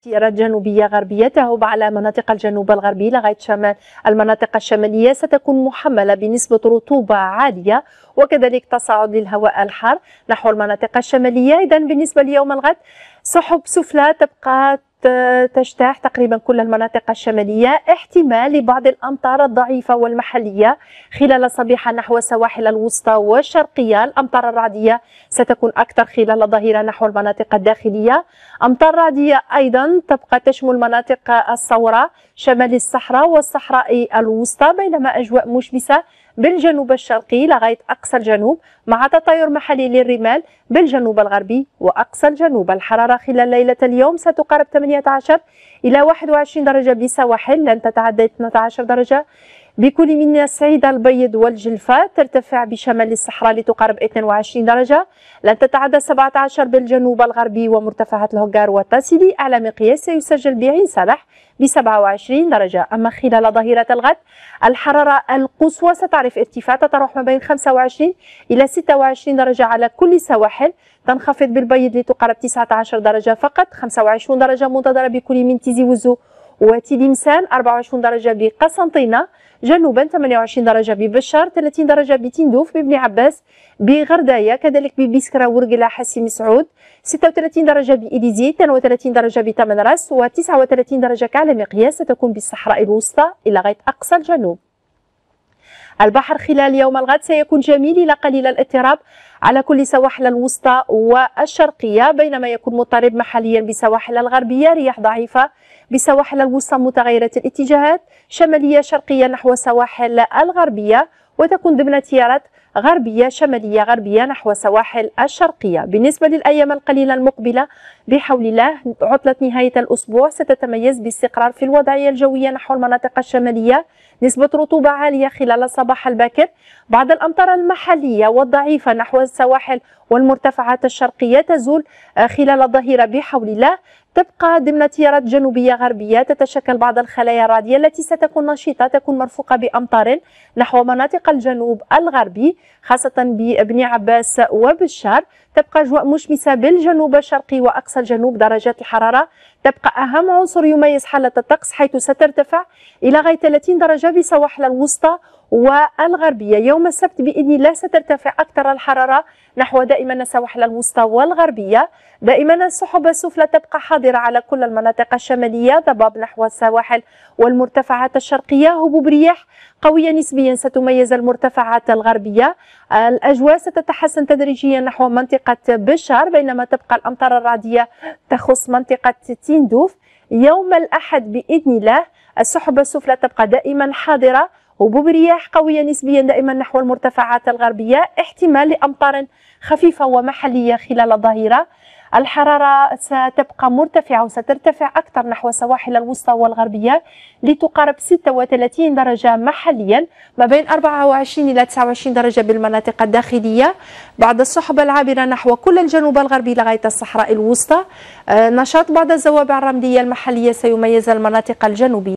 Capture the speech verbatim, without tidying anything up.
تيارات جنوبية غربية تهب على مناطق الجنوب الغربي لغاية شمال المناطق الشمالية ستكون محملة بنسبة رطوبة عالية، وكذلك تصاعد للهواء الحار نحو المناطق الشمالية. إذن بالنسبة ليوم الغد سحب سفلى تبقى تجتاح تقريبا كل المناطق الشمالية، احتمال لبعض الأمطار الضعيفة والمحلية خلال الصبيحة نحو السواحل الوسطى والشرقية. الأمطار الرعدية ستكون أكثر خلال الظهيرة نحو المناطق الداخلية. أمطار رعدية أيضا تبقى تشمل مناطق الصورة شمال الصحراء والصحراء الوسطى، بينما أجواء مشمسة بالجنوب الشرقي لغاية أقصى الجنوب مع تطاير محلي للرمال بالجنوب الغربي وأقصى الجنوب. الحرارة خلال ليلة اليوم ستقارب ثمانية عشر إلى واحد وعشرين درجة بالسواحل، لن تتعدى اثنتي عشرة درجة بكل من الصعيد البيض والجلفة. ترتفع بشمال الصحراء لتقارب اثنين وعشرين درجة، لن تتعدى سبعة عشر بالجنوب الغربي ومرتفعات الهوغار والتاسيلي. أعلى مقياس سيسجل بعين سلح ب سبعة وعشرين درجة. أما خلال ظهيرة الغد الحرارة القصوى ستعرف ارتفاع تتراوح ما بين خمسة وعشرين إلى ستة وعشرين درجة على كل السواحل، تنخفض بالبيض لتقارب تسعة عشر درجة فقط، خمسة وعشرين درجة منتظرة بكل من تيزي وزو وتلمسان، أربعة وعشرين درجة بقسنطينة جنوبا، ثمانية وعشرين درجة ببشار، ثلاثين درجة بتندوف بابن عباس بغرداية، كذلك ببسكرة ورقلة حسي مسعود، ستة وثلاثين درجة بإليزي، اثنين وثلاثين درجة بتمنراس، وتسعة وثلاثين درجة كعلى مقياس ستكون بالصحراء الوسطى إلى غاية أقصى الجنوب. البحر خلال يوم الغد سيكون جميل إلى قليل الاضطراب على كل سواحل الوسطى والشرقية، بينما يكون مضطرب محليا بسواحل الغربية، رياح ضعيفة بسواحل الوسطى متغيرة الاتجاهات شمالية شرقية نحو السواحل الغربية، وتكون ضمن تيارات غربية شمالية غربية نحو السواحل الشرقية. بالنسبة للأيام القليلة المقبلة بحول الله عطلة نهاية الأسبوع ستتميز باستقرار في الوضعية الجوية نحو المناطق الشمالية، نسبة رطوبة عالية خلال الصباح الباكر، بعض الأمطار المحلية والضعيفة نحو السواحل والمرتفعات الشرقية تزول خلال الظهيرة بحول الله. تبقى ضمن تيارات جنوبية غربية تتشكل بعض الخلايا الرعدية التي ستكون نشيطة، تكون مرفوقة بأمطار نحو مناطق الجنوب الغربي خاصة بابن عباس وبشار. تبقى أجواء مشمسة بالجنوب الشرقي وأقصى الجنوب. درجات الحرارة تبقى أهم عنصر يميز حالة الطقس، حيث سترتفع إلى غاية ثلاثين درجة بسواحل الوسطى والغربية. يوم السبت بإذن الله سترتفع أكثر الحرارة نحو دائما السواحل الوسطى والغربية. دائما السحب السفلى تبقى حاضرة على كل المناطق الشمالية، ضباب نحو السواحل والمرتفعات الشرقية. هبوب رياح قوية نسبيا ستميز المرتفعات الغربية. الأجواء ستتحسن تدريجيا نحو منطقة بشار، بينما تبقى الأمطار الرعدية تخص منطقة تندوف. يوم الأحد بإذن الله السحب السفلى تبقى دائما حاضرة، هبوب رياح قوية نسبيا دائما نحو المرتفعات الغربية، احتمال لأمطار خفيفة ومحلية خلال الظهيرة. الحرارة ستبقى مرتفعة وسترتفع أكثر نحو السواحل الوسطى والغربية لتقارب ستة وثلاثين درجة محليا، ما بين أربعة وعشرين إلى تسعة وعشرين درجة بالمناطق الداخلية. بعد السحب العابرة نحو كل الجنوب الغربي لغاية الصحراء الوسطى. نشاط بعض الزوابع الرملية المحلية سيميز المناطق الجنوبية.